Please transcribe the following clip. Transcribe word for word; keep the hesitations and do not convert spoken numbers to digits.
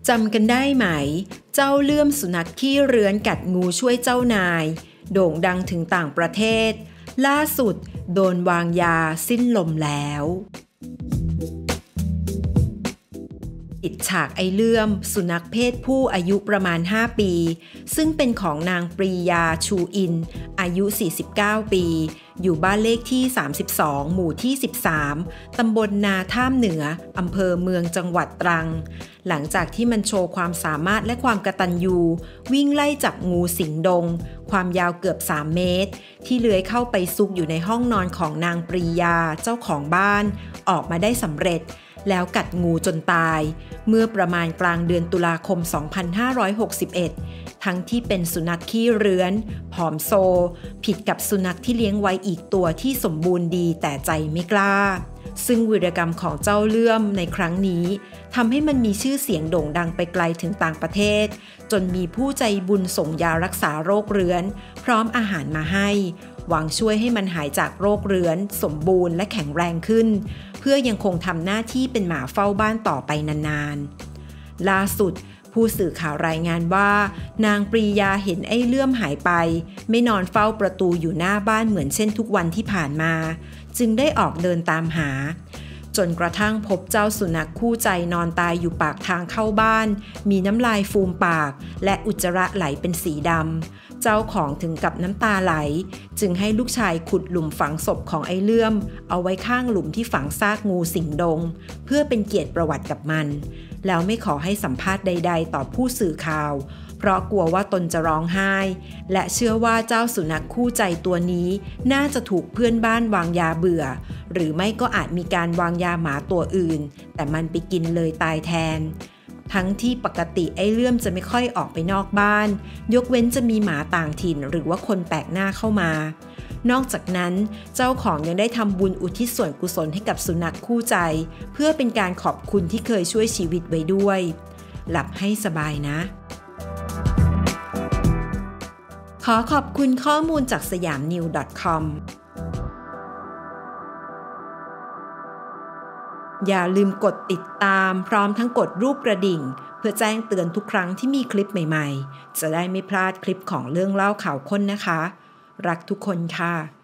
จำกันได้ไหมเจ้าเลื่อมสุนัขขี้เรื้อนกัดงูช่วยเจ้านายโด่งดังถึงต่างประเทศล่าสุดโดนวางยาสิ้นลมแล้วปิดฉากไอ้เลื่อมสุนัขเพศผู้อายุประมาณห้าปีซึ่งเป็นของนางปรียาชูอินอายุสี่สิบเก้าปีอยู่บ้านเลขที่สามสิบสองหมู่ที่สิบสามตำบลนาท่ามเหนืออำเภอเมืองจังหวัดตรังหลังจากที่มันโชว์ความสามารถและความกตัญญูวิ่งไล่จับงูสิงดงความยาวเกือบสามเมตรที่เลื้อยเข้าไปซุกอยู่ในห้องนอนของนางปรียาเจ้าของบ้านออกมาได้สำเร็จแล้วกัดงูจนตายเมื่อประมาณกลางเดือนตุลาคมสองพันห้าร้อยหกสิบเอ็ดทั้งที่เป็นสุนัขขี้เรื้อนผอมโซผิดกับสุนัขที่เลี้ยงไว้อีกตัวที่สมบูรณ์ดีแต่ใจไม่กล้าซึ่งวีรกรรมของเจ้าเลื่อมในครั้งนี้ทำให้มันมีชื่อเสียงโด่งดังไปไกลถึงต่างประเทศจนมีผู้ใจบุญส่งยารักษาโรคเรื้อนพร้อมอาหารมาให้หวังช่วยให้มันหายจากโรคเรื้อนสมบูรณ์และแข็งแรงขึ้นเพื่อยังคงทำหน้าที่เป็นหมาเฝ้าบ้านต่อไปนานๆล่าสุดผู้สื่อข่าวรายงานว่านางปรียาเห็นไอ้เลื่อมหายไปไม่นอนเฝ้าประตูอยู่หน้าบ้านเหมือนเช่นทุกวันที่ผ่านมาจึงได้ออกเดินตามหาจนกระทั่งพบเจ้าสุนัขคู่ใจนอนตายอยู่ปากทางเข้าบ้านมีน้ำลายฟูมปากและอุจจาระไหลเป็นสีดำเจ้าของถึงกับน้ำตาไหลจึงให้ลูกชายขุดหลุมฝังศพของไอ้เลื่อมเอาไว้ข้างหลุมที่ฝังซากงูสิงดงเพื่อเป็นเกียรติประวัติกับมันแล้วไม่ขอให้สัมภาษณ์ใดๆต่อผู้สื่อข่าวเพราะกลัวว่าตนจะร้องไห้และเชื่อว่าเจ้าสุนัขคู่ใจตัวนี้น่าจะถูกเพื่อนบ้านวางยาเบื่อหรือไม่ก็อาจมีการวางยาหมาตัวอื่นแต่มันไปกินเลยตายแทนทั้งที่ปกติไอ้เลื่อมจะไม่ค่อยออกไปนอกบ้านยกเว้นจะมีหมาต่างถิ่นหรือว่าคนแปลกหน้าเข้ามานอกจากนั้นเจ้าของยังได้ทำบุญอุทิศส่วนกุศลให้กับสุนัขคู่ใจเพื่อเป็นการขอบคุณที่เคยช่วยชีวิตไว้ด้วยหลับให้สบายนะขอขอบคุณข้อมูลจากสยามนิว .com อย่าลืมกดติดตามพร้อมทั้งกดรูปกระดิ่งเพื่อแจ้งเตือนทุกครั้งที่มีคลิปใหม่ๆจะได้ไม่พลาดคลิปของเรื่องเล่าข่าวค้นนะคะรักทุกคนค่ะ